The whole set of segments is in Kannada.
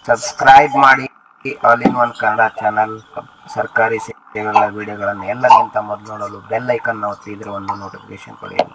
ಸಬ್ಸ್ಕ್ರೈಬ್ ಮಾಡಿ all in one Kannada channel. ಸರ್ಕಾರಿ ಸೇವೆಗಳ ವಿಡಿಯೋಗಳನ್ನು ಎಲ್ಲರಿಗಿಂತ ಮೊದಲು ನೋಡಲು ಬೆಲ್ ಐಕನ್ ಒತ್ತಿ ಇದರ ಒಂದು ನೋಟಿಫಿಕೇಶನ್ ಪಡೆಯಲು.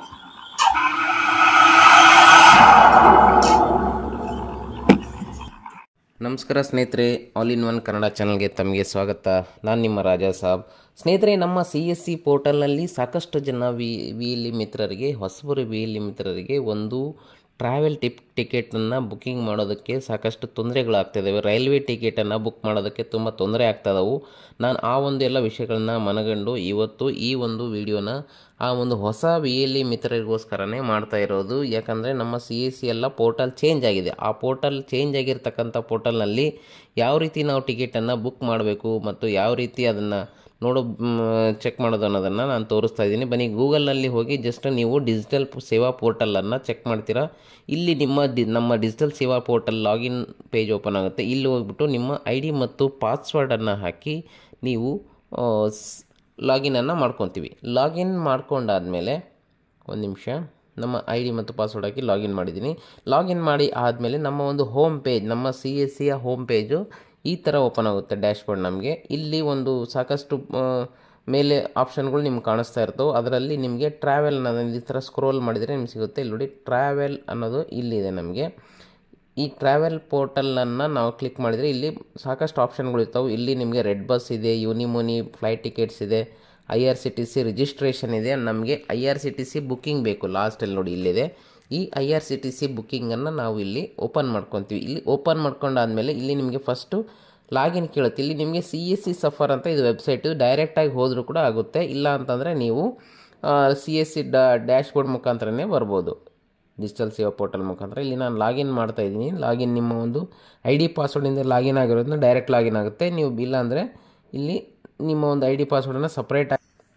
ನಮಸ್ಕಾರ ಸ್ನೇಹಿತರೆ, ಆಲ್ ಇನ್ ಒನ್ ಕನ್ನಡ ಚಾನಲ್ಗೆ ತಮಗೆ ಸ್ವಾಗತ. ನಾನು ನಿಮ್ಮ ರಾಜಾ ಸಾಬ್. ಸ್ನೇಹಿತರೆ, ನಮ್ಮ CSC ಪೋರ್ಟಲ್ನಲ್ಲಿ ಸಾಕಷ್ಟು ಜನ ವಿ ಮಿತ್ರರಿಗೆ, ಹೊಸಬರು ವಿ ಮಿತ್ರರಿಗೆ ಒಂದು ಟ್ರಾವೆಲ್ ಟಿಕೆಟನ್ನು ಬುಕ್ಕಿಂಗ್ ಮಾಡೋದಕ್ಕೆ ಸಾಕಷ್ಟು ತೊಂದರೆಗಳಾಗ್ತಿದ್ದಾವೆ. ರೈಲ್ವೆ ಟಿಕೆಟನ್ನು ಬುಕ್ ಮಾಡೋದಕ್ಕೆ ತುಂಬ ತೊಂದರೆ ಆಗ್ತಾಯಿದ್ದವು. ನಾನು ಆ ಒಂದು ಎಲ್ಲ ವಿಷಯಗಳನ್ನ ಮನಗಂಡು ಇವತ್ತು ಈ ಒಂದು ವಿಡಿಯೋನ ಆ ಒಂದು ಹೊಸ ಮಿತ್ರರಿಗೋಸ್ಕರನೇ ಮಾಡ್ತಾ ಇರೋದು. ಯಾಕಂದರೆ ನಮ್ಮ CSC ಎಲ್ಲ ಪೋರ್ಟಲ್ ಚೇಂಜ್ ಆಗಿದೆ. ಆ ಪೋರ್ಟಲ್ ಚೇಂಜ್ ಆಗಿರ್ತಕ್ಕಂಥ ಪೋರ್ಟಲ್ನಲ್ಲಿ ಯಾವ ರೀತಿ ನಾವು ಟಿಕೆಟನ್ನು ಬುಕ್ ಮಾಡಬೇಕು ಮತ್ತು ಯಾವ ರೀತಿ ಅದನ್ನು ಚೆಕ್ ಮಾಡೋದು ಅನ್ನೋದನ್ನು ನಾನು ತೋರಿಸ್ತಾ ಇದ್ದೀನಿ. ಬನ್ನಿ, ಗೂಗಲ್ನಲ್ಲಿ ಹೋಗಿ ಜಸ್ಟ್ ನೀವು ಡಿಜಿಟಲ್ ಸೇವಾ ಪೋರ್ಟಲನ್ನು ಚೆಕ್ ಮಾಡ್ತೀರಾ. ಇಲ್ಲಿ ನಮ್ಮ ಡಿಜಿಟಲ್ ಸೇವಾ ಪೋರ್ಟಲ್ ಲಾಗಿನ್ ಪೇಜ್ ಓಪನ್ ಆಗುತ್ತೆ. ಇಲ್ಲಿ ಹೋಗ್ಬಿಟ್ಟು ನಿಮ್ಮ ID ಮತ್ತು ಪಾಸ್ವರ್ಡನ್ನು ಹಾಕಿ ನೀವು ಲಾಗಿನನ್ನು ಮಾಡ್ಕೊತೀವಿ. ಲಾಗಿನ್ ಮಾಡ್ಕೊಂಡಾದಮೇಲೆ ಒಂದು ನಿಮಿಷ, ನಮ್ಮ ID ಮತ್ತು ಪಾಸ್ವರ್ಡ್ ಹಾಕಿ ಲಾಗಿನ್ ಮಾಡಿದ್ದೀನಿ. ಲಾಗಿನ್ ಮಾಡಿ ಆದಮೇಲೆ ನಮ್ಮ ಒಂದು ಹೋಮ್ ಪೇಜ್, ನಮ್ಮ CSCಯ ಹೋಮ್ ಪೇಜು ಈ ಥರ ಓಪನ್ ಆಗುತ್ತೆ. ಡ್ಯಾಶ್ಬೋರ್ಡ್ ನಮಗೆ ಇಲ್ಲಿ ಒಂದು ಸಾಕಷ್ಟು ಮೇಲೆ ಆಪ್ಷನ್ಗಳು ನಿಮ್ಗೆ ಕಾಣಿಸ್ತಾ ಇರ್ತವೆ. ಅದರಲ್ಲಿ ನಿಮಗೆ ಟ್ರಾವೆಲ್ ಅನ್ನೋದು ಈ ಥರ ಸ್ಕ್ರೋಲ್ ಮಾಡಿದರೆ ನಿಮ್ಗೆ ಸಿಗುತ್ತೆ. ಇಲ್ಲಿ ನೋಡಿ, ಟ್ರಾವೆಲ್ ಅನ್ನೋದು ಇಲ್ಲಿದೆ. ನಮಗೆ ಈ ಟ್ರಾವೆಲ್ ಪೋರ್ಟಲನ್ನು ನಾವು ಕ್ಲಿಕ್ ಮಾಡಿದರೆ ಇಲ್ಲಿ ಸಾಕಷ್ಟು ಆಪ್ಷನ್ಗಳು ಇರ್ತವೆ. ಇಲ್ಲಿ ನಿಮಗೆ ರೆಡ್ ಬಸ್ ಇದೆ, ಯೂನಿಮೋನಿ ಫ್ಲೈಟ್ ಟಿಕೆಟ್ಸ್ ಇದೆ, IRCTC ರಿಜಿಸ್ಟ್ರೇಷನ್ ಇದೆ. ನಮಗೆ IRCTC ಬುಕ್ಕಿಂಗ್ ಬೇಕು. ಲಾಸ್ಟಲ್ಲಿ ನೋಡಿ ಇಲ್ಲಿದೆ. ಈ IRCTC ಬುಕ್ಕಿಂಗನ್ನು ನಾವು ಇಲ್ಲಿ ಓಪನ್ ಮಾಡ್ಕೊತೀವಿ. ಇಲ್ಲಿ ಓಪನ್ ಮಾಡ್ಕೊಂಡಾದಮೇಲೆ ಇಲ್ಲಿ ನಿಮಗೆ ಫಸ್ಟು ಲಾಗಿನ್ ಕೇಳುತ್ತೆ. ಇಲ್ಲಿ ನಿಮಗೆ CSC ಸಫರ್ ಅಂತ ಇದು ವೆಬ್ಸೈಟು. ಡೈರೆಕ್ಟಾಗಿ ಹೋದರೂ ಕೂಡ ಆಗುತ್ತೆ. ಇಲ್ಲ ಅಂತಂದರೆ ನೀವು CSC ಡ್ಯಾಶ್ಬೋರ್ಡ್ ಮುಖಾಂತರನೇ ಬರ್ಬೋದು, ಡಿಜಿಟಲ್ ಸೇವಾ ಪೋರ್ಟಲ್ ಮುಖಾಂತರ. ಇಲ್ಲಿ ನಾನು ಲಾಗಿನ್ ಮಾಡ್ತಾಯಿದ್ದೀನಿ. ಲಾಗಿನ್ ನಿಮ್ಮ ಒಂದು ID ಪಾಸ್ವರ್ಡಿಂದ ಲಾಗಿನ್ ಆಗಿರೋದನ್ನ ಡೈರೆಕ್ಟ್ ಲಾಗಿನ್ ಆಗುತ್ತೆ. ನೀವು ಇಲ್ಲ ಅಂದರೆ ಇಲ್ಲಿ ನಿಮ್ಮ ಒಂದು ID ಪಾಸ್ವರ್ಡನ್ನು ಸಪ್ರೇಟ್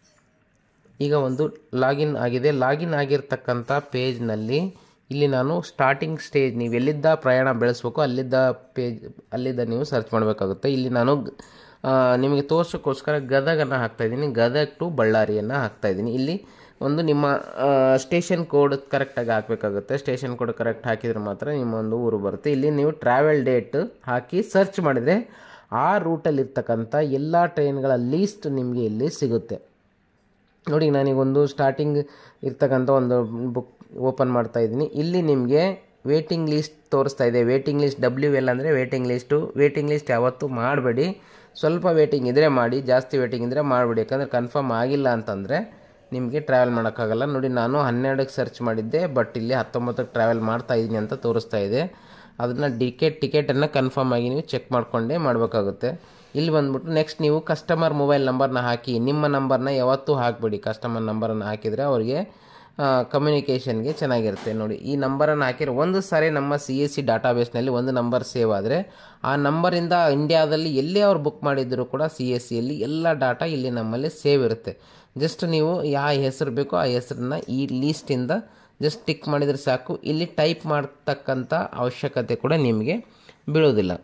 ಈಗ ಒಂದು ಲಾಗಿನ್ ಆಗಿದೆ. ಲಾಗಿನ್ ಆಗಿರ್ತಕ್ಕಂಥ ಪೇಜ್ನಲ್ಲಿ ಇಲ್ಲಿ ನಾನು ಸ್ಟಾರ್ಟಿಂಗ್ ಸ್ಟೇಜ್, ನೀವು ಎಲ್ಲಿದ್ದ ಪ್ರಯಾಣ ಬೆಳೆಸಬೇಕು ಅಲ್ಲಿದ್ದ ನೀವು ಸರ್ಚ್ ಮಾಡಬೇಕಾಗುತ್ತೆ. ಇಲ್ಲಿ ನಾನು ನಿಮಗೆ ತೋರ್ಸೋಕ್ಕೋಸ್ಕರ ಗದಗನ್ನು ಹಾಕ್ತಾಯಿದ್ದೀನಿ. ಗದಗ್ ಟು ಬಳ್ಳಾರಿಯನ್ನು ಹಾಕ್ತಾಯಿದ್ದೀನಿ. ಇಲ್ಲಿ ಒಂದು ನಿಮ್ಮ ಸ್ಟೇಷನ್ ಕೋಡ್ ಕರೆಕ್ಟಾಗಿ ಹಾಕಬೇಕಾಗುತ್ತೆ. ಸ್ಟೇಷನ್ ಕೋಡ್ ಕರೆಕ್ಟ್ ಹಾಕಿದರೆ ಮಾತ್ರ ನಿಮ್ಮ ಒಂದು ಊರು ಬರುತ್ತೆ. ಇಲ್ಲಿ ನೀವು ಟ್ರಾವೆಲ್ ಡೇಟ್ ಹಾಕಿ ಸರ್ಚ್ ಮಾಡಿದರೆ ಆ ರೂಟಲ್ಲಿರ್ತಕ್ಕಂಥ ಎಲ್ಲ ಟ್ರೈನ್ಗಳ ಲೀಸ್ಟ್ ನಿಮಗೆ ಇಲ್ಲಿ ಸಿಗುತ್ತೆ. ನೋಡಿ, ನಾನೀಗೊಂದು ಸ್ಟಾರ್ಟಿಂಗ್ ಇರ್ತಕ್ಕಂಥ ಒಂದು ಬುಕ್ ಓಪನ್ ಮಾಡ್ತಾಯಿದ್ದೀನಿ. ಇಲ್ಲಿ ನಿಮಗೆ ವೇಟಿಂಗ್ ಲಿಸ್ಟ್ ತೋರಿಸ್ತಾ ಇದೆ. ವೇಟಿಂಗ್ ಲಿಸ್ಟ್ WL ಅಂದರೆ ವೇಟಿಂಗ್ ಲಿಸ್ಟು. ವೇಟಿಂಗ್ ಲಿಸ್ಟ್ ಯಾವತ್ತೂ ಮಾಡಬೇಡಿ. ಸ್ವಲ್ಪ ವೇಟಿಂಗ್ ಇದ್ದರೆ ಮಾಡಿ, ಜಾಸ್ತಿ ವೇಟಿಂಗ್ ಇದ್ದರೆ ಮಾಡಬೇಡಿ. ಯಾಕಂದರೆ ಕನ್ಫರ್ಮ್ ಆಗಿಲ್ಲ ಅಂತಂದರೆ ನಿಮಗೆ ಟ್ರಾವೆಲ್ ಮಾಡೋಕ್ಕಾಗಲ್ಲ. ನೋಡಿ, ನಾನು 12ಕ್ಕೆ ಸರ್ಚ್ ಮಾಡಿದ್ದೆ, ಬಟ್ ಇಲ್ಲಿ 19ಕ್ಕೆ ಟ್ರಾವೆಲ್ ಮಾಡ್ತಾಯಿದ್ದೀನಿ ಅಂತ ತೋರಿಸ್ತಾ ಇದೆ. ಅದನ್ನು ಟಿಕೆಟನ್ನು ಕನ್ಫರ್ಮ್ ಆಗಿ ನೀವು ಚೆಕ್ ಮಾಡಿಕೊಂಡೇ ಮಾಡಬೇಕಾಗುತ್ತೆ. ಇಲ್ಲಿ ಬಂದ್ಬಿಟ್ಟು ನೆಕ್ಸ್ಟ್ ನೀವು ಕಸ್ಟಮರ್ ಮೊಬೈಲ್ ನಂಬರ್ನ ಹಾಕಿ. ನಿಮ್ಮ ನಂಬರ್ನ ಯಾವತ್ತೂ ಹಾಕಬೇಡಿ. ಕಸ್ಟಮರ್ ನಂಬರನ್ನು ಹಾಕಿದರೆ ಅವರಿಗೆ ಕಮ್ಯುನಿಕೇಷನ್ಗೆ ಚೆನ್ನಾಗಿರುತ್ತೆ. ನೋಡಿ, ಈ ನಂಬರನ್ನು ಹಾಕಿದ್ರೆ ಒಂದು ಸಾರಿ ನಮ್ಮ CSC ಡಾಟಾಬೇಸ್ನಲ್ಲಿ ಒಂದು ನಂಬರ್ ಸೇವ್ ಆದರೆ ಆ ನಂಬರಿಂದ ಇಂಡಿಯಾದಲ್ಲಿ ಎಲ್ಲೇ ಅವ್ರು ಬುಕ್ ಮಾಡಿದರೂ ಕೂಡ CSCಯಲ್ಲಿ ಎಲ್ಲ ಡಾಟಾ ಇಲ್ಲಿ ನಮ್ಮಲ್ಲಿ ಸೇವ್ ಇರುತ್ತೆ. ಜಸ್ಟ್ ನೀವು ಯಾವ ಹೆಸರು ಬೇಕೋ ಆ ಹೆಸರನ್ನ ಈ ಲೀಸ್ಟಿಂದ ಜಸ್ಟ್ ಟಿಕ್ ಮಾಡಿದರೆ ಸಾಕು. ಇಲ್ಲಿ ಟೈಪ್ ಮಾಡ್ತಕ್ಕಂಥ ಅವಶ್ಯಕತೆ ಕೂಡ ನಿಮಗೆ ಬೀಳೋದಿಲ್ಲ.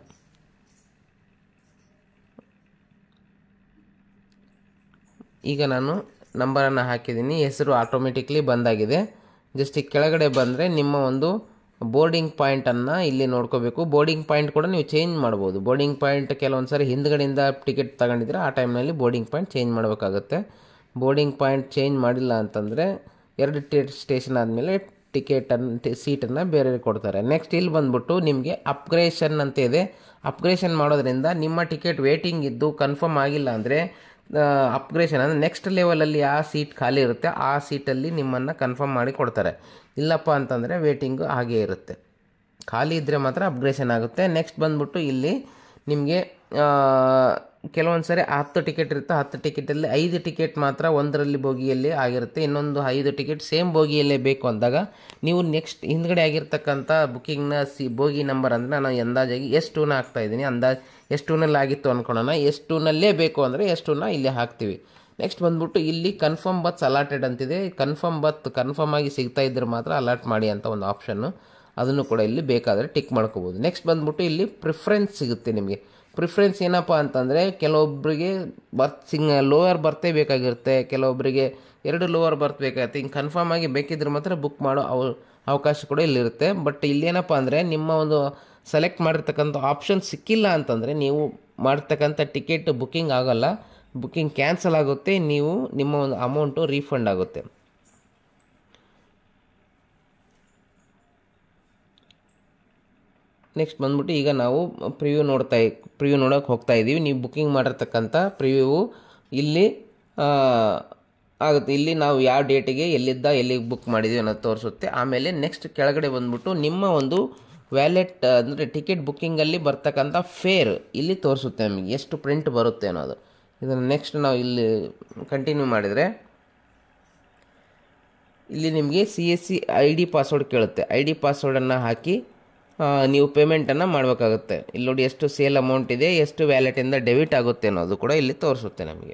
ಈಗ ನಾನು ನಂಬರನ್ನು ಹಾಕಿದ್ದೀನಿ. ಹೆಸರು ಆಟೋಮೆಟಿಕ್ಲಿ ಬಂದಾಗಿದೆ. ಜಸ್ಟ್ ಈ ಕೆಳಗಡೆ ಬಂದರೆ ನಿಮ್ಮ ಒಂದು ಬೋರ್ಡಿಂಗ್ ಪಾಯಿಂಟನ್ನು ಇಲ್ಲಿ ನೋಡ್ಕೋಬೇಕು. ಬೋರ್ಡಿಂಗ್ ಪಾಯಿಂಟ್ ಕೂಡ ನೀವು ಚೇಂಜ್ ಮಾಡ್ಬೋದು. ಬೋರ್ಡಿಂಗ್ ಪಾಯಿಂಟ್ ಕೆಲವೊಂದು ಸಾರಿ ಹಿಂದ್ಗಡೆಯಿಂದ ಟಿಕೆಟ್ ತಗೊಂಡಿದ್ರೆ ಆ ಟೈಮ್ನಲ್ಲಿ ಬೋರ್ಡಿಂಗ್ ಪಾಯಿಂಟ್ ಚೇಂಜ್ ಮಾಡಬೇಕಾಗುತ್ತೆ. ಬೋರ್ಡಿಂಗ್ ಪಾಯಿಂಟ್ ಚೇಂಜ್ ಮಾಡಿಲ್ಲ ಅಂತಂದರೆ 2 ಸ್ಟೇಷನ್ ಆದಮೇಲೆ ಸೀಟನ್ನು ಬೇರೆ ಕೊಡ್ತಾರೆ. ನೆಕ್ಸ್ಟ್ ಇಲ್ಲಿ ಬಂದ್ಬಿಟ್ಟು ನಿಮಗೆ ಅಪ್ಗ್ರೇಷನ್ ಅಂತ ಇದೆ. ಅಪ್ಗ್ರೇಷನ್ ಮಾಡೋದ್ರಿಂದ ನಿಮ್ಮ ಟಿಕೆಟ್ ವೇಟಿಂಗ್ ಇದ್ದು ಕನ್ಫರ್ಮ್ ಆಗಿಲ್ಲ ಅಂದರೆ ಅಪ್ಗ್ರೇಷನ್ ಅಂದರೆ ನೆಕ್ಸ್ಟ್ ಲೆವೆಲಲ್ಲಿ ಯಾವ ಸೀಟ್ ಖಾಲಿ ಇರುತ್ತೆ ಆ ಸೀಟಲ್ಲಿ ನಿಮ್ಮನ್ನು ಕನ್ಫರ್ಮ್ ಮಾಡಿ ಕೊಡ್ತಾರೆ. ಇಲ್ಲಪ್ಪ ಅಂತಂದರೆ ವೇಟಿಂಗು ಹಾಗೇ ಇರುತ್ತೆ. ಖಾಲಿ ಇದ್ದರೆ ಮಾತ್ರ ಅಪ್ಗ್ರೇಷನ್ ಆಗುತ್ತೆ. ನೆಕ್ಸ್ಟ್ ಬಂದ್ಬಿಟ್ಟು ಇಲ್ಲಿ ನಿಮಗೆ ಕೆಲವೊಂದು ಸರಿ 10 ಟಿಕೆಟ್ ಇರುತ್ತೆ. 10 ಟಿಕೆಟಲ್ಲಿ 5 ಟಿಕೆಟ್ ಮಾತ್ರ ಒಂದರಲ್ಲಿ ಬೋಗಿಯಲ್ಲಿ ಆಗಿರುತ್ತೆ. ಇನ್ನೊಂದು 5 ಟಿಕೆಟ್ ಸೇಮ್ ಬೋಗಿಯಲ್ಲೇ ಬೇಕು ಅಂದಾಗ ನೀವು ನೆಕ್ಸ್ಟ್ ಹಿಂದ್ಗಡೆ ಆಗಿರ್ತಕ್ಕಂಥ ಬುಕ್ಕಿಂಗ್ನ ಬೋಗಿ ನಂಬರ್ ಅಂದರೆ ನಾನು ಅಂದಾಜಾಗಿ S2ನ ಹಾಕ್ತಾಯಿದ್ದೀನಿ. S2ನಲ್ಲಿ ಆಗಿತ್ತು ಅಂದ್ಕೊಳ್ಳೋಣ. S2ನಲ್ಲೇ ಬೇಕು ಅಂದರೆ S2ನ ಇಲ್ಲಿ ಹಾಕ್ತೀವಿ. ನೆಕ್ಸ್ಟ್ ಬಂದ್ಬಿಟ್ಟು ಇಲ್ಲಿ ಕನ್ಫರ್ಮ್ ಬತ್ಸ್ ಅಲಾಟೆಡ್ ಅಂತಿದೆ. ಕನ್ಫರ್ಮ್ ಆಗಿ ಸಿಗ್ತಾ ಇದ್ದರೆ ಮಾತ್ರ ಅಲಾಟ್ ಮಾಡಿ ಅಂತ ಒಂದು ಆಪ್ಷನ್ನು, ಅದನ್ನು ಕೂಡ ಇಲ್ಲಿ ಬೇಕಾದರೆ ಟಿಕ್ ಮಾಡ್ಕೋಬೋದು. ನೆಕ್ಸ್ಟ್ ಬಂದ್ಬಿಟ್ಟು ಇಲ್ಲಿ ಪ್ರಿಫರೆನ್ಸ್ ಸಿಗುತ್ತೆ ನಿಮಗೆ. ಪ್ರಿಫರೆನ್ಸ್ ಏನಪ್ಪ ಅಂತಂದರೆ ಕೆಲವೊಬ್ಬರಿಗೆ ಲೋಯರ್ ಬರ್ತೇ ಬೇಕಾಗಿರುತ್ತೆ, ಕೆಲವೊಬ್ಬರಿಗೆ 2 ಲೋವರ್ ಬರ್ತ್ ಬೇಕಾಗುತ್ತೆ. ಹಿಂಗೆ ಕನ್ಫರ್ಮ್ ಆಗಿ ಬೇಕಿದ್ರೆ ಮಾತ್ರ ಬುಕ್ ಮಾಡೋ ಅವಕಾಶ ಕೂಡ ಇಲ್ಲಿರುತ್ತೆ. ಬಟ್ ಇಲ್ಲೇನಪ್ಪ ಅಂದರೆ ನಿಮ್ಮ ಒಂದು ಸೆಲೆಕ್ಟ್ ಮಾಡಿರ್ತಕ್ಕಂಥ ಆಪ್ಷನ್ ಸಿಕ್ಕಿಲ್ಲ ಅಂತಂದರೆ ನೀವು ಮಾಡಿರ್ತಕ್ಕಂಥ ಟಿಕೆಟ್ ಬುಕ್ಕಿಂಗ್ ಆಗೋಲ್ಲ, ಬುಕ್ಕಿಂಗ್ ಕ್ಯಾನ್ಸಲ್ ಆಗುತ್ತೆ, ನೀವು ನಿಮ್ಮ ಒಂದು ಅಮೌಂಟು ರೀಫಂಡ್ ಆಗುತ್ತೆ. ನೆಕ್ಸ್ಟ್ ಬಂದ್ಬಿಟ್ಟು ಈಗ ನಾವು ಪ್ರಿವ್ಯೂ ನೋಡೋಕೆ ಹೋಗ್ತಾ ಇದ್ದೀವಿ. ನೀವು ಬುಕ್ಕಿಂಗ್ ಮಾಡಿರ್ತಕ್ಕಂಥ ಪ್ರಿವ್ಯೂ ಇಲ್ಲಿ ಆಗುತ್ತೆ. ಇಲ್ಲಿ ನಾವು ಯಾವ ಡೇಟಿಗೆ ಎಲ್ಲಿಗೆ ಬುಕ್ ಮಾಡಿದ್ದೀವಿ ಅನ್ನೋದು ತೋರಿಸುತ್ತೆ. ಆಮೇಲೆ ನೆಕ್ಸ್ಟ್ ಕೆಳಗಡೆ ಬಂದ್ಬಿಟ್ಟು ನಿಮ್ಮ ಒಂದು ವ್ಯಾಲೆಟ್ ಅಂದರೆ ಟಿಕೆಟ್ ಬುಕ್ಕಿಂಗಲ್ಲಿ ಬರ್ತಕ್ಕಂಥ ಫೇರ್ ಇಲ್ಲಿ ತೋರಿಸುತ್ತೆ ನಮಗೆ ಎಷ್ಟು ಪ್ರಿಂಟ್ ಬರುತ್ತೆ ಅನ್ನೋದು. ಇದನ್ನು ನೆಕ್ಸ್ಟ್ ನಾವು ಇಲ್ಲಿ ಕಂಟಿನ್ಯೂ ಮಾಡಿದರೆ ಇಲ್ಲಿ ನಿಮಗೆ CSC ID ಪಾಸ್ವರ್ಡ್ ಕೇಳುತ್ತೆ. ID ಪಾಸ್ವರ್ಡನ್ನು ಹಾಕಿ ನೀವು ಪೇಮೆಂಟನ್ನು ಮಾಡಬೇಕಾಗುತ್ತೆ. ಇಲ್ಲಿ ನೋಡಿ ಎಷ್ಟು ಸೇಲ್ ಅಮೌಂಟ್ ಇದೆ, ಎಷ್ಟು ವ್ಯಾಲೆಟಿಂದ ಡೆಬಿಟ್ ಆಗುತ್ತೆ ಅನ್ನೋದು ಕೂಡ ಇಲ್ಲಿ ತೋರಿಸುತ್ತೆ ನಮಗೆ.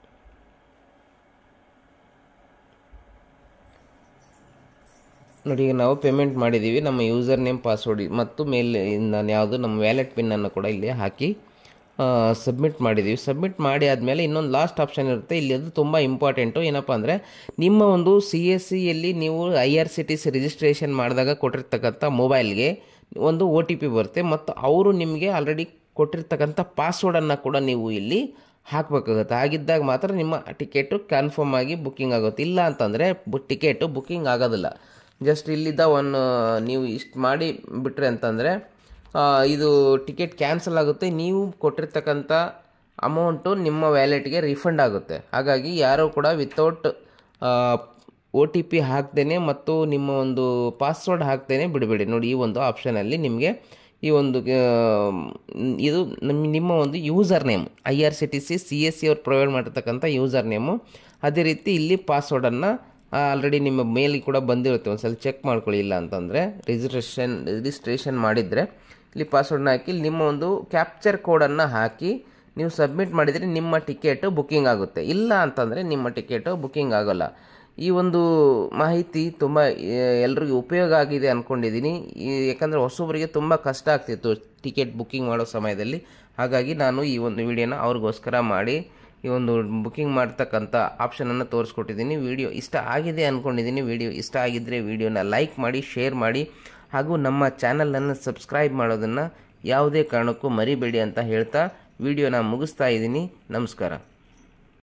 ನೋಡಿ ಈಗ ನಾವು ಪೇಮೆಂಟ್ ಮಾಡಿದ್ದೀವಿ. ನಮ್ಮ ಯೂಸರ್ ನೇಮ್ ಪಾಸ್ವರ್ಡ್ ಮತ್ತು ಮೇಲಿಂದ ಯಾವುದು ನಮ್ಮ ವ್ಯಾಲೆಟ್ ಪಿನ್ನನ್ನು ಕೂಡ ಇಲ್ಲಿ ಹಾಕಿ ಸಬ್ಮಿಟ್ ಮಾಡಿದ್ದೀವಿ. ಸಬ್ಮಿಟ್ ಮಾಡಿ ಆದಮೇಲೆ ಇನ್ನೊಂದು ಲಾಸ್ಟ್ ಆಪ್ಷನ್ ಇರುತ್ತೆ. ಇಲ್ಲಿ ಅದು ತುಂಬ ಇಂಪಾರ್ಟೆಂಟು. ಏನಪ್ಪ ಅಂದರೆ ನಿಮ್ಮ ಒಂದು CSCಯಲ್ಲಿ ನೀವು IRCTC ರಿಜಿಸ್ಟ್ರೇಷನ್ ಮಾಡಿದಾಗ ಕೊಟ್ಟಿರ್ತಕ್ಕಂಥ ಮೊಬೈಲ್ಗೆ ಒಂದು OTP ಬರುತ್ತೆ ಮತ್ತು ಅವರು ನಿಮಗೆ ಆಲ್ರೆಡಿ ಕೊಟ್ಟಿರ್ತಕ್ಕಂಥ ಪಾಸ್ವರ್ಡನ್ನು ಕೂಡ ನೀವು ಇಲ್ಲಿ ಹಾಕಬೇಕಾಗುತ್ತೆ. ಹಾಗಿದ್ದಾಗ ಮಾತ್ರ ನಿಮ್ಮ ಟಿಕೆಟು ಕನ್ಫರ್ಮ್ ಆಗಿ ಬುಕ್ಕಿಂಗ್ ಆಗುತ್ತೆ. ಇಲ್ಲ ಅಂತಂದರೆ ಟಿಕೆಟು ಬುಕ್ಕಿಂಗ್ ಆಗೋದಿಲ್ಲ. ಜಸ್ಟ್ ಇಲ್ಲಿದ್ದ ನೀವು ಇಷ್ಟು ಮಾಡಿ ಬಿಟ್ರೆ ಅಂತಂದರೆ ಇದು ಟಿಕೆಟ್ ಕ್ಯಾನ್ಸಲ್ ಆಗುತ್ತೆ, ನೀವು ಕೊಟ್ಟಿರ್ತಕ್ಕಂಥ ಅಮೌಂಟು ನಿಮ್ಮ ವ್ಯಾಲೆಟ್ಗೆ ರಿಫಂಡ್ ಆಗುತ್ತೆ. ಹಾಗಾಗಿ ಯಾರೂ ಕೂಡ ವಿತೌಟ್ OTP ಹಾಕ್ದೇನೆ ಮತ್ತು ನಿಮ್ಮ ಒಂದು ಪಾಸ್ವರ್ಡ್ ಹಾಕ್ದೇನೆ ಬಿಡಬೇಡಿ. ನೋಡಿ ಈ ಒಂದು ಆಪ್ಷನಲ್ಲಿ ನಿಮಗೆ ಈ ಒಂದು ಇದು ನಿಮ್ಮ ಒಂದು ಯೂಸರ್ ನೇಮ್ IRCTC CSC ಅವ್ರು ಪ್ರೊವೈಡ್ ಮಾಡಿರ್ತಕ್ಕಂಥ ಯೂಸರ್ ನೇಮು, ಅದೇ ರೀತಿ ಇಲ್ಲಿ ಪಾಸ್ವರ್ಡನ್ನು ಆಲ್ರೆಡಿ ನಿಮ್ಮ ಮೇಲಿಗೆ ಕೂಡ ಬಂದಿರುತ್ತೆ. ಒಂದು ಸಲ ಚೆಕ್ ಮಾಡ್ಕೊಳ್ಳಿ. ಇಲ್ಲ ಅಂತಂದರೆ ರಿಜಿಸ್ಟ್ರೇಷನ್ ಮಾಡಿದರೆ ಇಲ್ಲಿ ಪಾಸ್ವರ್ಡ್ನ ಹಾಕಿ ನಿಮ್ಮ ಒಂದು ಕ್ಯಾಪ್ಚರ್ ಕೋಡನ್ನು ಹಾಕಿ ನೀವು ಸಬ್ಮಿಟ್ ಮಾಡಿದರೆ ನಿಮ್ಮ ಟಿಕೆಟು ಬುಕ್ಕಿಂಗ್ ಆಗುತ್ತೆ. ಇಲ್ಲ ಅಂತಂದರೆ ನಿಮ್ಮ ಟಿಕೆಟು ಬುಕ್ಕಿಂಗ್ ಆಗೋಲ್ಲ. ಈ ಒಂದು ಮಾಹಿತಿ ತುಂಬ ಎಲ್ರಿಗೂ ಉಪಯೋಗ ಆಗಿದೆ ಅಂದ್ಕೊಂಡಿದ್ದೀನಿ. ಯಾಕಂದರೆ ಹೊಸಬರಿಗೆ ತುಂಬ ಕಷ್ಟ ಆಗ್ತಿತ್ತು ಟಿಕೆಟ್ ಬುಕ್ಕಿಂಗ್ ಮಾಡೋ ಸಮಯದಲ್ಲಿ. ಹಾಗಾಗಿ ನಾನು ಈ ಒಂದು ವಿಡಿಯೋನ ಅವ್ರಿಗೋಸ್ಕರ ಮಾಡಿ ಈ ಒಂದು ಬುಕ್ಕಿಂಗ್ ಮಾಡ್ತಕ್ಕಂಥ ಆಪ್ಷನನ್ನು ತೋರಿಸ್ಕೊಟ್ಟಿದ್ದೀನಿ. ವಿಡಿಯೋ ಇಷ್ಟ ಆಗಿದೆ ಅಂದ್ಕೊಂಡಿದ್ದೀನಿ. ವಿಡಿಯೋ ಇಷ್ಟ ಆಗಿದ್ದರೆ ವಿಡಿಯೋನ ಲೈಕ್ ಮಾಡಿ, ಶೇರ್ ಮಾಡಿ, ಹಾಗೂ ನಮ್ಮ ಚಾನಲನ್ನು ಸಬ್ಸ್ಕ್ರೈಬ್ ಮಾಡೋದನ್ನು ಯಾವುದೇ ಕಾರಣಕ್ಕೂ ಮರಿಬೇಡಿ ಅಂತ ಹೇಳ್ತಾ ವಿಡಿಯೋನ ಮುಗಿಸ್ತಾ ಇದ್ದೀನಿ. ನಮಸ್ಕಾರ.